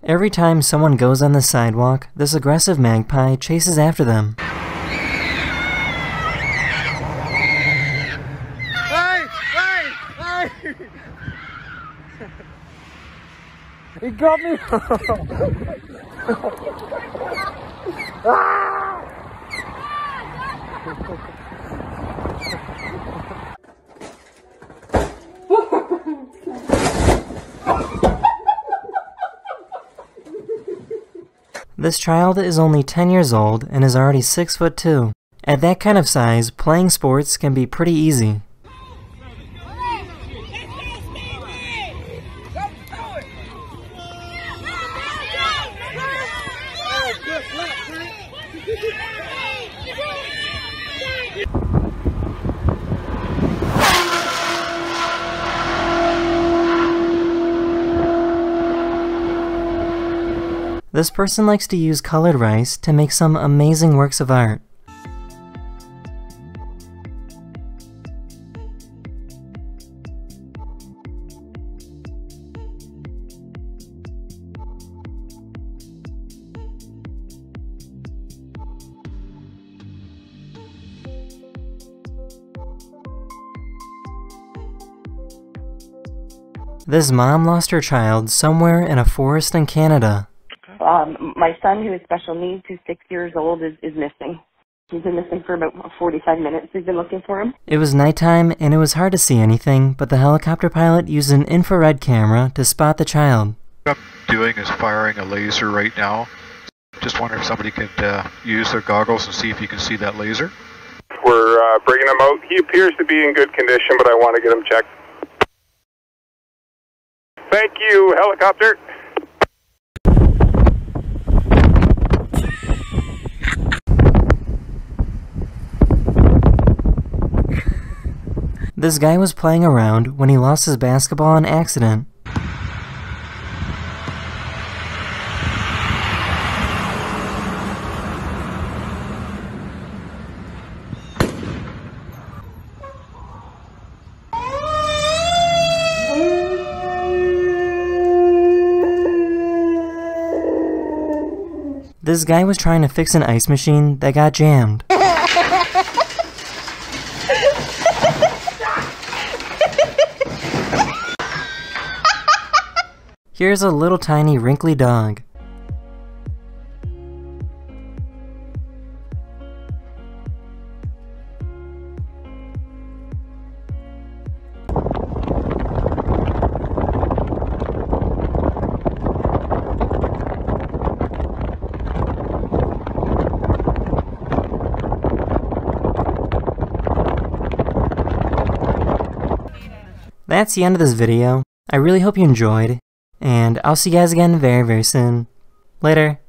Every time someone goes on the sidewalk, this aggressive magpie chases after them. Hey! Hey! Hey! He got me! Ah! This child is only 10 years old and is already 6'2". At that kind of size, playing sports can be pretty easy. This person likes to use colored rice to make some amazing works of art. This mom lost her child somewhere in a forest in Canada. My son, who has special needs, who's 6 years old, is missing. He's been missing for about 45 minutes. We've been looking for him. It was nighttime and it was hard to see anything, but the helicopter pilot used an infrared camera to spot the child. What I'm doing is firing a laser right now. Just wonder if somebody could use their goggles and see if you can see that laser. We're bringing him out. He appears to be in good condition, but I want to get him checked. Thank you, helicopter. This guy was playing around when he lost his basketball on accident. This guy was trying to fix an ice machine that got jammed. Here's a little tiny wrinkly dog. That's the end of this video. I really hope you enjoyed, and I'll see you guys again very, very soon. Later.